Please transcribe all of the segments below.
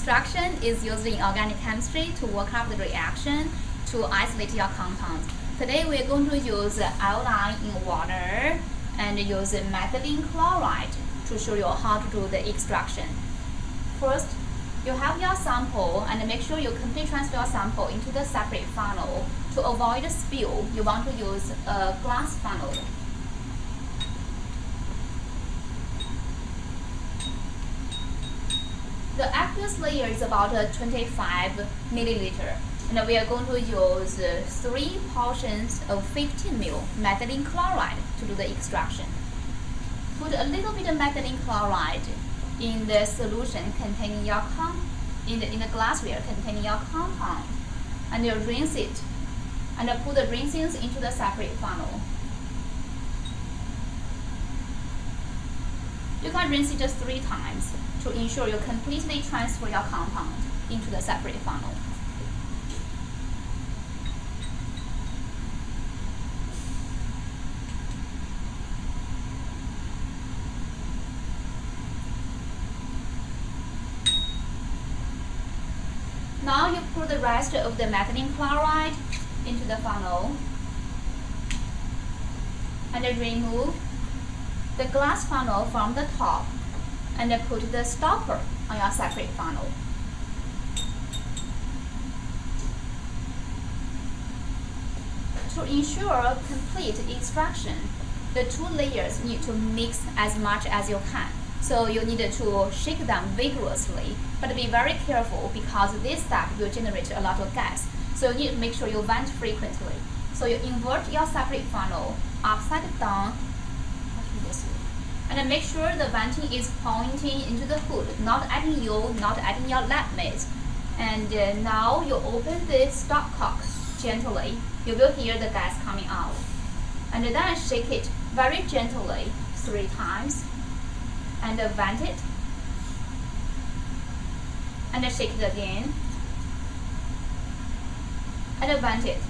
extraction is used in organic chemistry to work up the reaction to isolate your compound. Today we are going to use iodine in water and use methylene chloride to show you how to do the extraction. First, you have your sample and make sure you completely transfer your sample into the separate funnel. To avoid spill, you want to use a glass funnel. The aqueous layer is about 25 milliliter, and we are going to use 3 portions of 15 ml methylene chloride to do the extraction. Put a little bit of methylene chloride in the solution containing your in the glassware containing your compound, and you rinse it, and put the rinsings into the separate funnel. You can rinse it just 3 times to ensure you completely transfer your compound into the separate funnel. Now you pour the rest of the methylene chloride into the funnel and remove the glass funnel from the top and put the stopper on your separate funnel. To ensure complete extraction, the 2 layers need to mix as much as you can. So you need to shake them vigorously, but be very careful because this step will generate a lot of gas. So you need to make sure you vent frequently. So you invert your separate funnel upside down, and make sure the venting is pointing into the hood, not adding you, not adding your lab mates. And now you open the stopcock gently. You will hear the gas coming out. And then shake it very gently 3 times. And vent it. And shake it again. And vent it.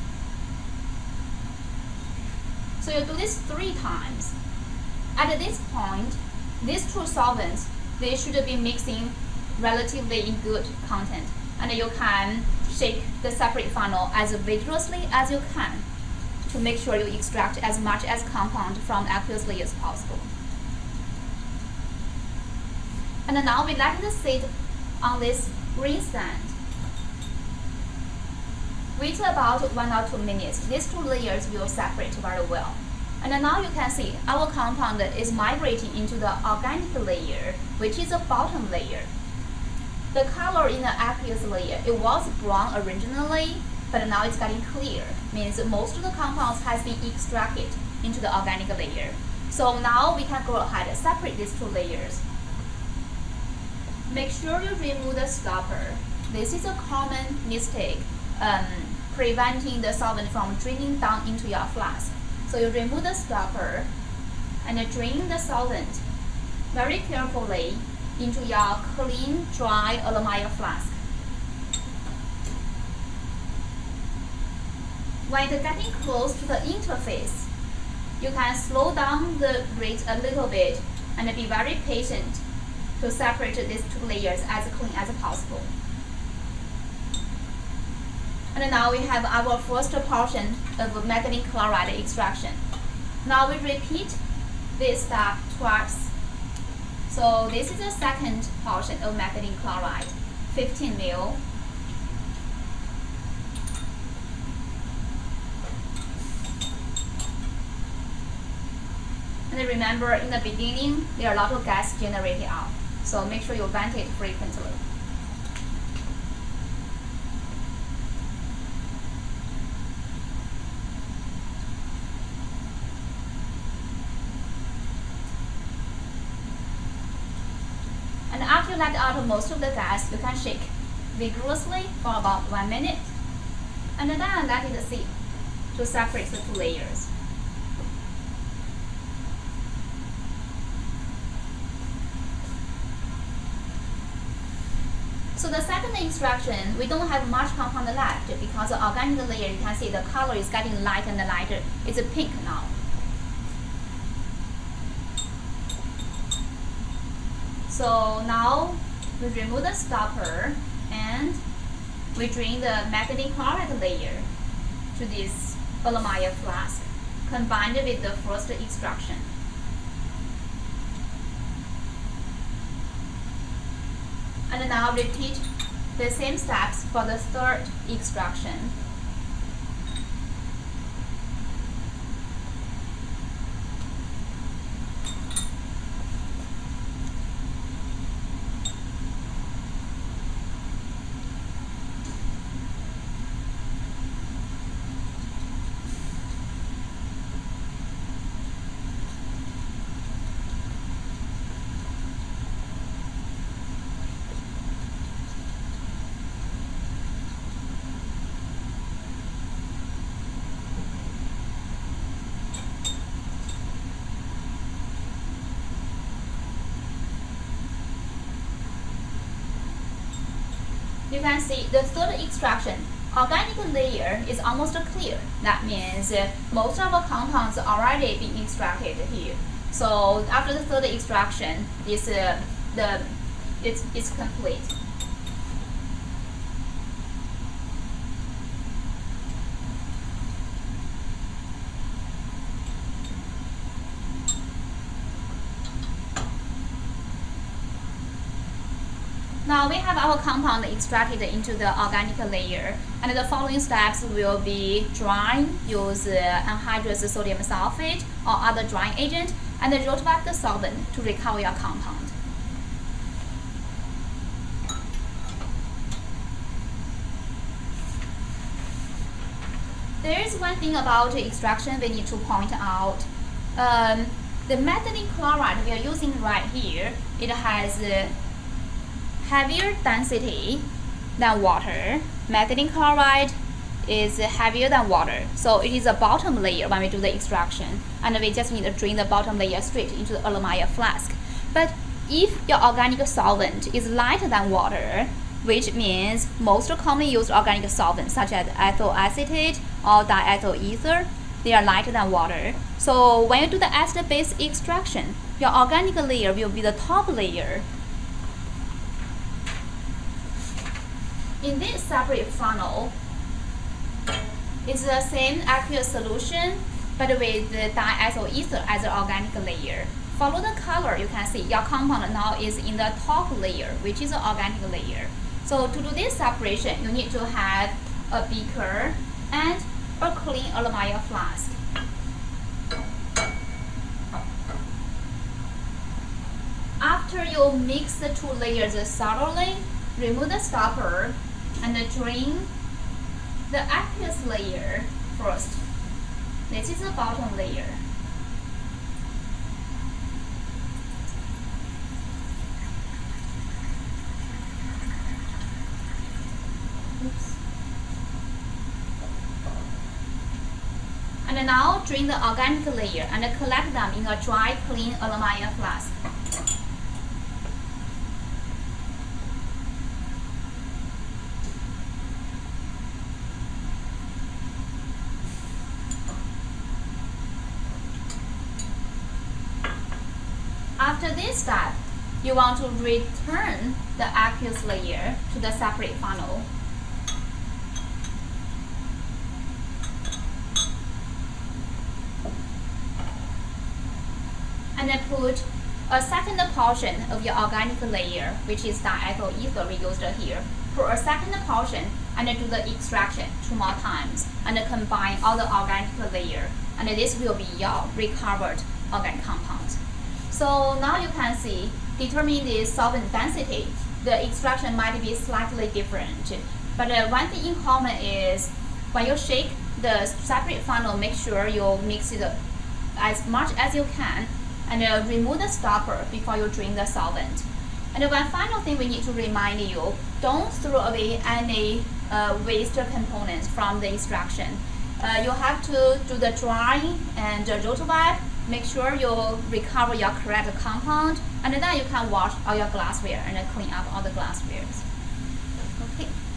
So you do this 3 times. At this point, these 2 solvents, they should be mixing relatively in good content, and you can shake the separate funnel as vigorously as you can to make sure you extract as much as compound from the aqueous layer as possible. And now we let it sit on this green stand. Wait about 1 or 2 minutes. These 2 layers will separate very well. And now you can see our compound is migrating into the organic layer, which is the bottom layer. The color in the aqueous layer, it was brown originally, but now it's getting clear. Means most of the compounds has been extracted into the organic layer. So now we can go ahead and separate these 2 layers. Make sure you remove the stopper. This is a common mistake, preventing the solvent from draining down into your flask. So you remove the stopper and drain the solvent very carefully into your clean, dry aluminium flask. When it's getting close to the interface, you can slow down the rate a little bit and be very patient to separate these 2 layers as clean as possible. And now we have our first portion of methylene chloride extraction. Now we repeat this step twice. So this is the second portion of methylene chloride, 15 ml. And remember, in the beginning, there are a lot of gas generated out. So make sure you vent it frequently. And after you let out most of the gas, you can shake vigorously for about 1 minute. And then let it sit to separate the 2 layers. So the second extraction, we don't have much compound left because the organic layer, you can see the color is getting lighter and lighter. It's pink now. So now we remove the stopper and we drain the methylene chloride layer to this Erlenmeyer flask, combined with the first extraction. And now repeat the same steps for the third extraction. You can see the third extraction, organic layer is almost clear. That means most of our compounds already been extracted here. So after the third extraction, it's complete. Now we have our compound extracted into the organic layer, and the following steps will be drying, use anhydrous sodium sulfate or other drying agent, and rotovap the solvent to recover your compound. There is one thing about extraction we need to point out. The methylene chloride we are using right here, it has heavier density than water. Methylene chloride is heavier than water, so it is a bottom layer when we do the extraction, and we just need to drain the bottom layer straight into the Erlenmeyer flask. But if your organic solvent is lighter than water, which means most commonly used organic solvents such as ethyl acetate or diethyl ether, they are lighter than water. So when you do the acid-base extraction, your organic layer will be the top layer. In this separate funnel, it's the same aqueous solution, but with the diethyl ether as the organic layer. Follow the color, you can see your compound now is in the top layer, which is the organic layer. So to do this separation, you need to have a beaker and a clean Erlenmeyer flask. After you mix the two layers thoroughly, remove the stopper and drain the aqueous layer first. This is the bottom layer. Oops. And now drain the organic layer and collect them in a dry, clean Erlenmeyer flask. After this step, you want to return the aqueous layer to the separate funnel. And then put a second portion of your organic layer, which is diethyl ether we used here. Put a second portion and then do the extraction 2 more times and then combine all the organic layer. And this will be your recovered organic compound. So now you can see, determine the solvent density. The extraction might be slightly different. But one thing in common is when you shake the separate funnel, make sure you mix it as much as you can and remove the stopper before you drain the solvent. And one final thing we need to remind you, don't throw away any waste components from the extraction. You have to do the drying and rotovap. Make sure you recover your correct compound, and then you can wash all your glassware and clean up all the glasswares. Okay.